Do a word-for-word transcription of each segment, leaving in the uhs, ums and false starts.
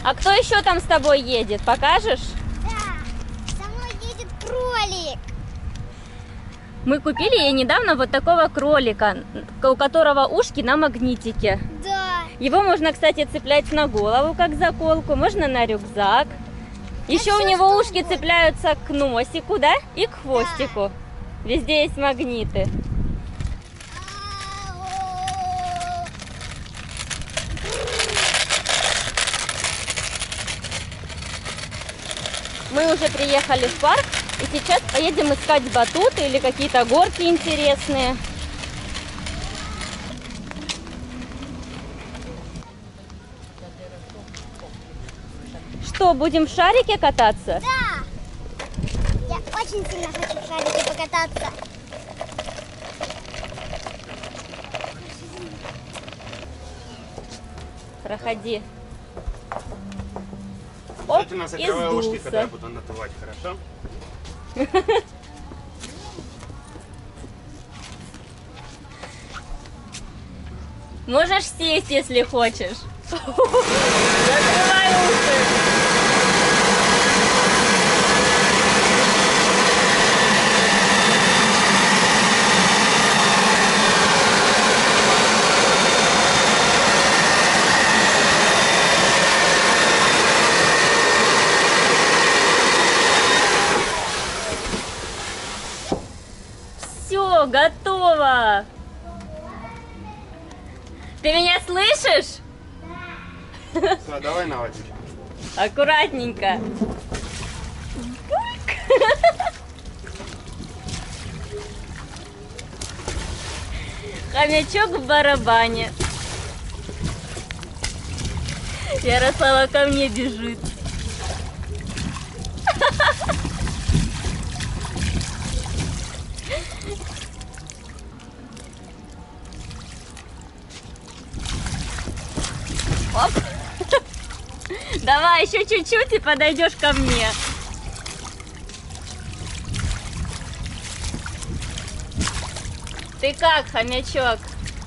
А кто еще там с тобой едет? Покажешь? Да, со мной едет кролик. Мы купили ей недавно вот такого кролика, у которого ушки на магнитике. Да. Его можно, кстати, цеплять на голову, как заколку, можно на рюкзак. Еще у него ушки цепляются к носику, да, и к хвостику. Да. Везде есть магниты. Мы уже приехали в парк, и сейчас поедем искать батуты или какие-то горки интересные. Что, будем в шарике кататься? Да! Я очень сильно хочу в шарике покататься. Проходи. Оп, и закрывай ушки, когда я сдулся. буду надувать, хорошо? Можешь сесть, если хочешь. Закрывай уши. Все, готово. Ты меня слышишь? Все, давай на водичку. Аккуратненько. Хомячок в барабане. Ярослава ко мне бежит. Оп. Давай еще чуть-чуть и подойдешь ко мне. Ты как, хомячок?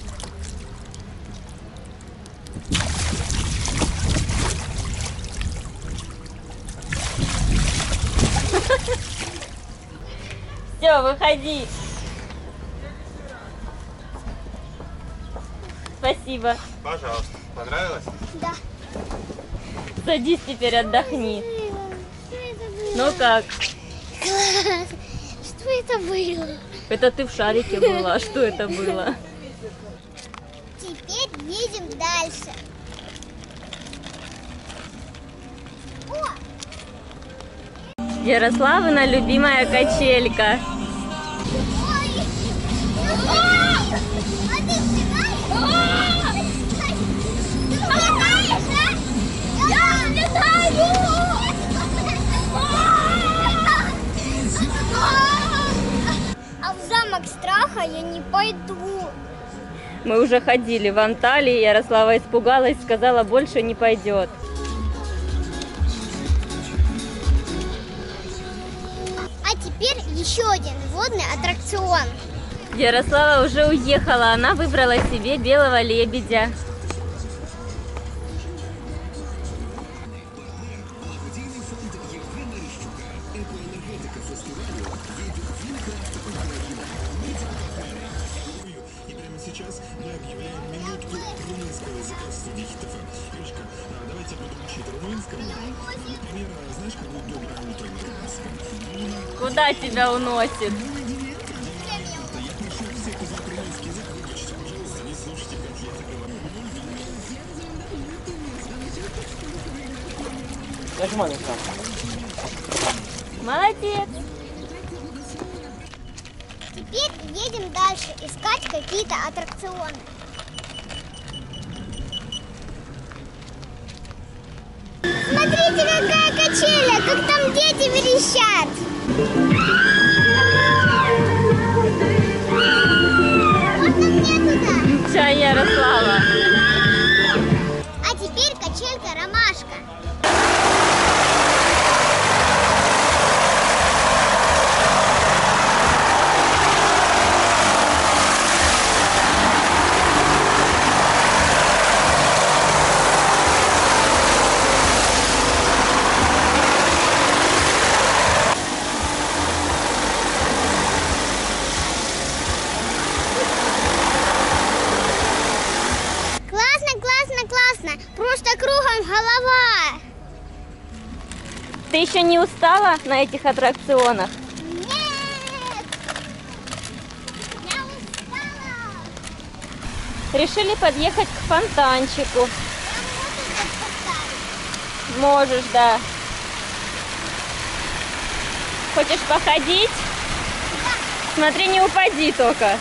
Все, выходи. Спасибо. Пожалуйста. Понравилось? Да. Садись теперь, отдохни. Что это было? Ну как? Класс. Что это было? Это ты в шарике была, а что это было? Теперь едем дальше. О! Ярославина любимая качелька. Ой! А! А ты снимаешь? Ты летаешь, а? Я летаю! А в замок страха я не пойду. Мы уже ходили в Анталии, Ярослава испугалась, сказала, больше не пойдет. А теперь еще один водный аттракцион. Ярослава уже уехала, она выбрала себе белого лебедя. И прямо сейчас мы объявляем минутку румынского языка в студии Хит эф эм. Иришка, а давайте будем учить румынскому. Например, знаешь, как будет доброе утро на румынском? Куда тебя уносит? Я прошу всех узнать румынский язык, выключите, пожалуйста, не слушайте, как я это говорю. Молодец! Теперь едем дальше искать какие-то аттракционы. Смотрите, какая качеля, как там дети верещат. Можно мне туда? Ча, Ярослава. А теперь качелька ромашка. Ты еще не устала на этих аттракционах? Нет! Я устала! Решили подъехать к фонтанчику. Я могу тут поставить. Можешь, да. Хочешь походить? Смотри, не упади только.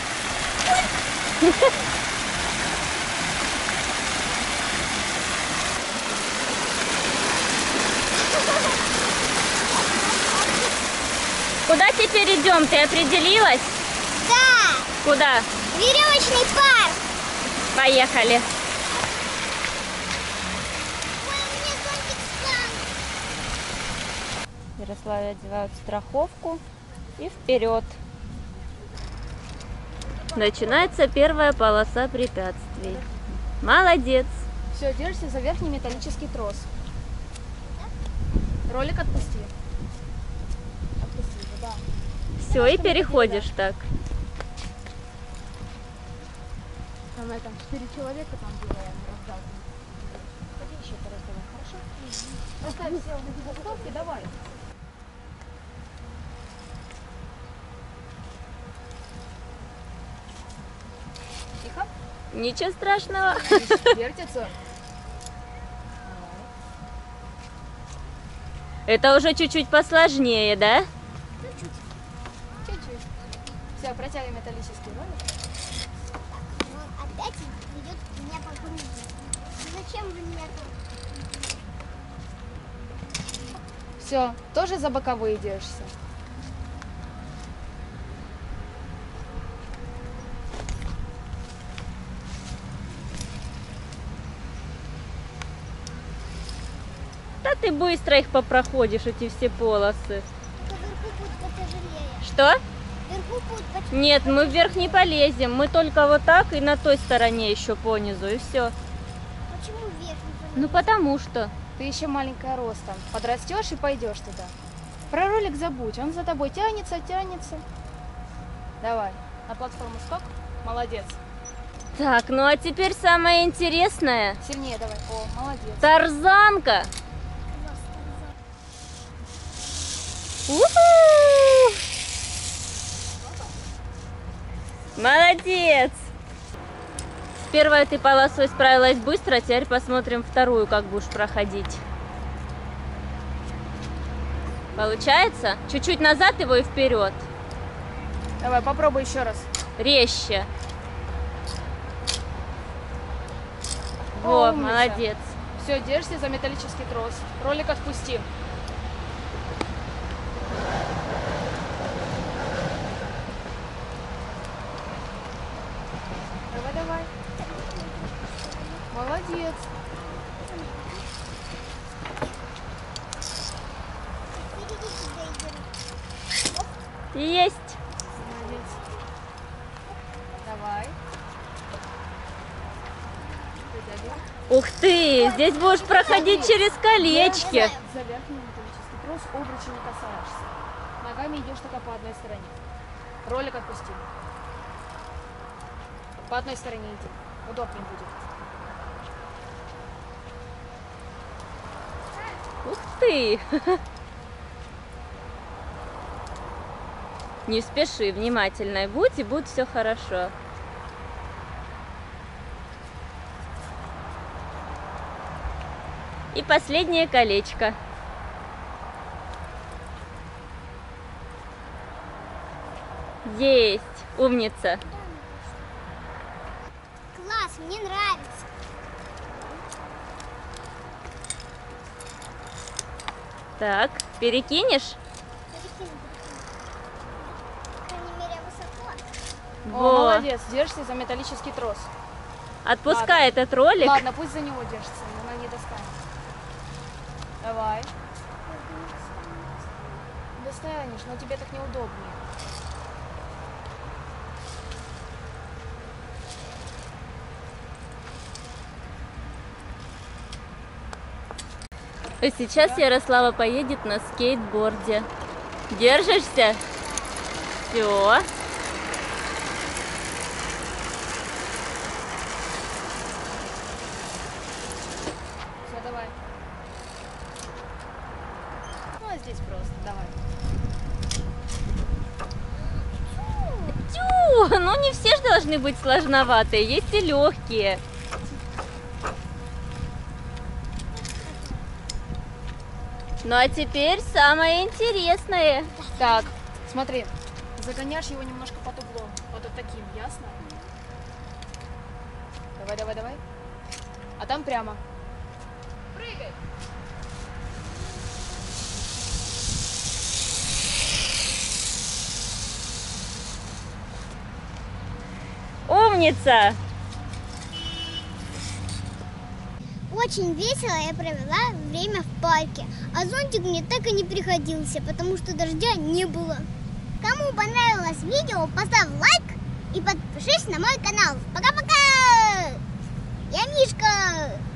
Куда теперь идем? Ты определилась? Да! Куда? Веревочный парк! Поехали. Ой, у меня зонтик сам. В Ярославе одевают страховку и вперед. Начинается первая полоса препятствий. Молодец. Все, держишься за верхний металлический трос. Ролик отпусти. Отпусти, да. Все, и переходишь так. Там это, четыре человека там было, я не раздал. Ходи еще пораздавай, хорошо? Поставь все вот эти заготовки, давай. Тихо. Ничего страшного. Вертится. Это уже чуть-чуть посложнее, да? Чуть-чуть. Все, протягивай металлический ролик. Он опять ведет меня по кругу. Зачем вы меня тут? Все, тоже за боковые держишься. Да ты быстро их попроходишь, эти все полосы. Только вверху будет потяжелее. Что? Вверху будет потяжелее. Нет, мы вверх не полезем. Мы только вот так и на той стороне еще понизу, и все. Почему вверх не полезет? Ну потому что. Ты еще маленькая ростом. Подрастешь и пойдешь туда. Про ролик забудь, он за тобой тянется, тянется. Давай, на платформу скок. Молодец. Так, ну а теперь самое интересное. Сильнее давай. О, молодец. Тарзанка. У-ху! Молодец! С первой ты полосой справилась быстро, теперь посмотрим вторую, как будешь проходить. Получается? Чуть-чуть назад его и вперед. Давай, попробуй еще раз. Резче. О, Во, умница. молодец. Все, держишься за металлический трос. Ролик отпусти. Давай, давай. Молодец. Есть. Молодец. Давай. Притягивай. Ух ты, здесь будешь проходить через колечки. За верхний металлический трос обручи не касаешься. Ногами идешь только по одной стороне. Ролик отпусти. По одной стороне иди. Удобнее будет. Ух ты. Не спеши, внимательной будь, и будет все хорошо. И последнее колечко. Есть, умница. Класс, мне нравится. Так, перекинешь? Перекину, перекину. По крайней мере, высоко. О, Во. молодец, держишься за металлический трос. Отпускай Ладно. этот ролик. Ладно, пусть за него держится, но она не достанет. Давай. Достанешь, но тебе так неудобнее. А сейчас Ярослава поедет на скейтборде. Держишься? Все. Все, давай. должны быть сложноватые, есть и легкие. Ну а теперь самое интересное. Так, смотри, загоняешь его немножко под углом, вот таким, ясно? Давай, давай, давай. А там прямо. Прыгай. Умница! Очень весело я провела время в парке, а зонтик мне так и не пригодился, потому что дождя не было. Кому понравилось видео, поставь лайк и подпишись на мой канал. Пока-пока! Я Мишка!